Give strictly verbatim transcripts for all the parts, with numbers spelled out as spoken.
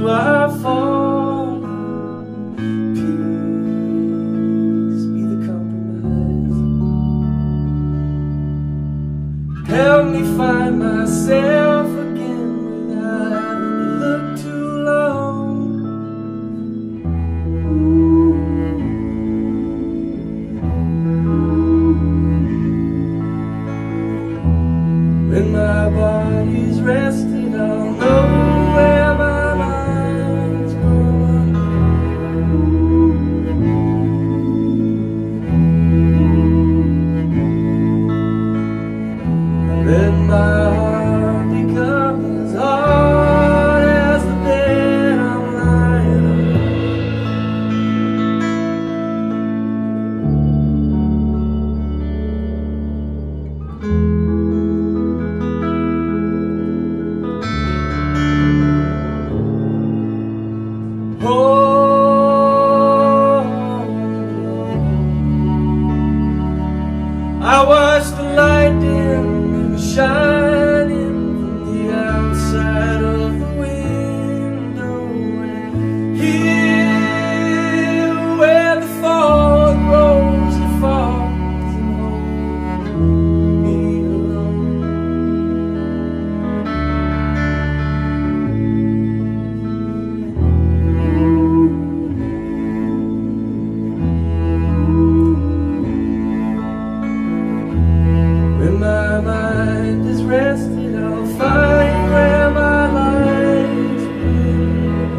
why I fall. Peace be the compromise. Help me find myself again without having to look too long. When my body's rested, I'll know where my mind's going. Let my heart become as hard as the bed I'm lying on. Oh, I watched the lightning shining from the outside of the window, and here where the fog rolls and falls and holds me alone. When my mind is rested, I'll find where my life's been.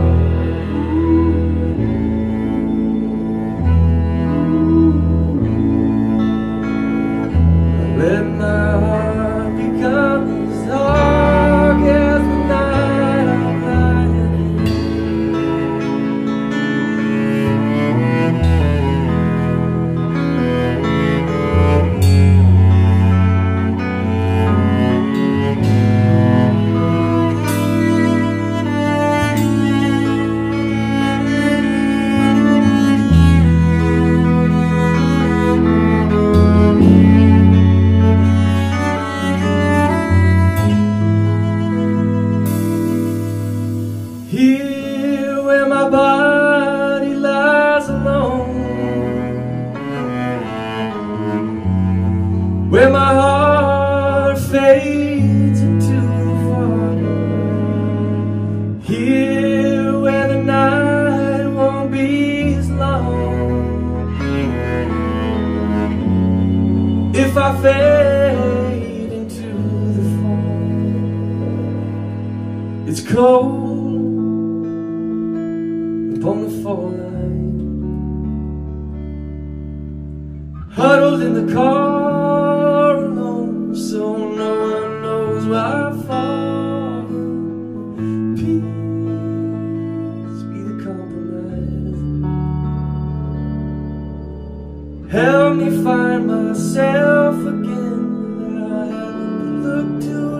Let my heart become as dark as the night I'm lying here where my body lies alone, where my heart fades into the fog, here where the night won't be as long. If I fade into the fog, it's cold upon the fall line, huddled in the car alone, so no one knows why I fall. Peace be the compromise. Help me find myself again without having to look too